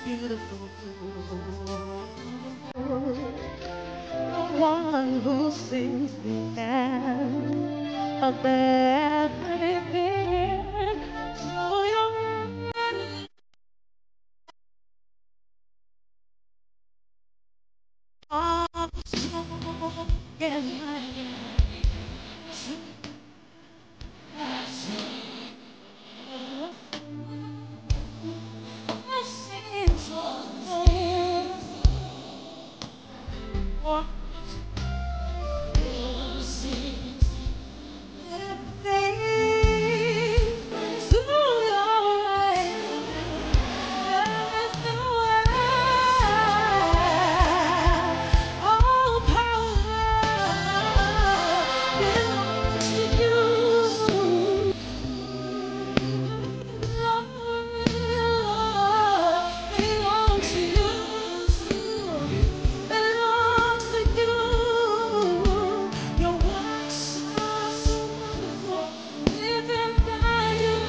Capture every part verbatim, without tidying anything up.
beautiful. The one who sings the end of everything. So young, I'm strong in my all power belongs to you. Belongs to you. Belongs to you. Your works are so wonderful. Living by you.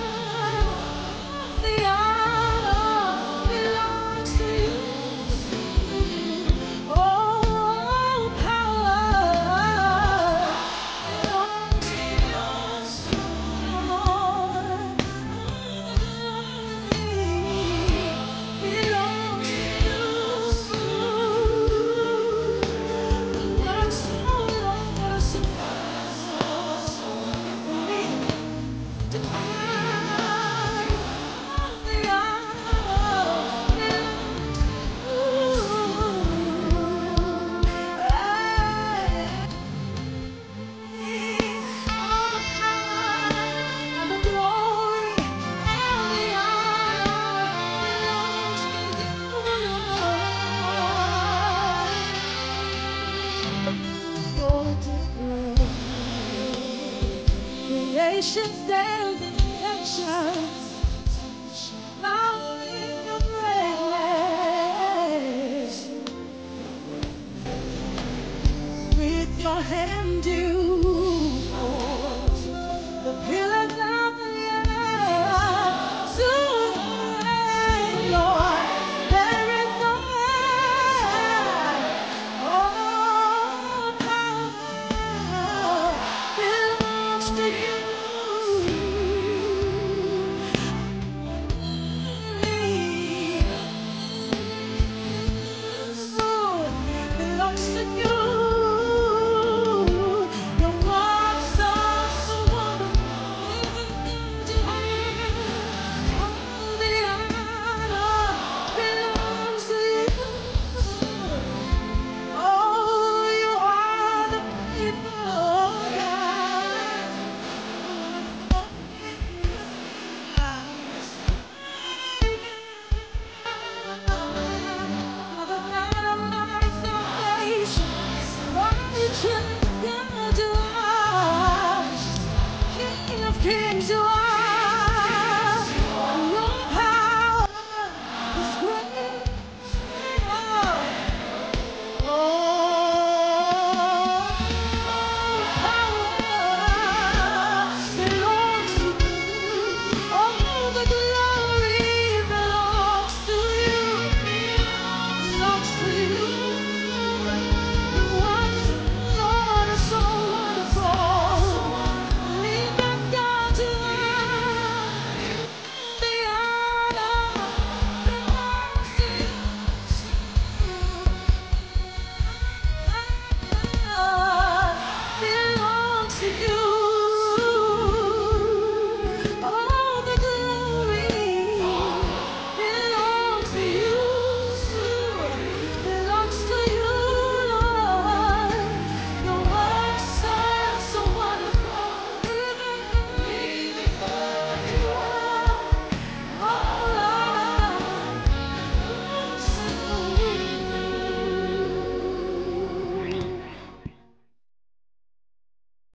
The honor belongs to you. All power belongs to you. Creation stands in actions, following your grace. With your hand